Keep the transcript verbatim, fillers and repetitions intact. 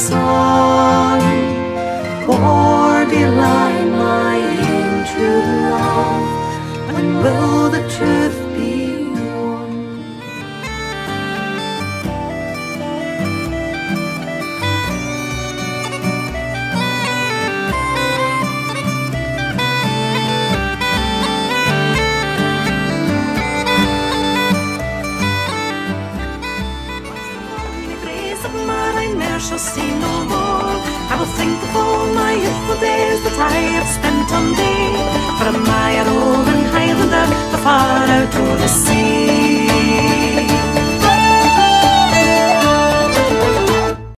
song. Borderline, my true love, when will the truth be won? I shall see no more. I will think of all my youthful days that I have spent on thee. For am I an old and Highlander, the far out o'er the sea?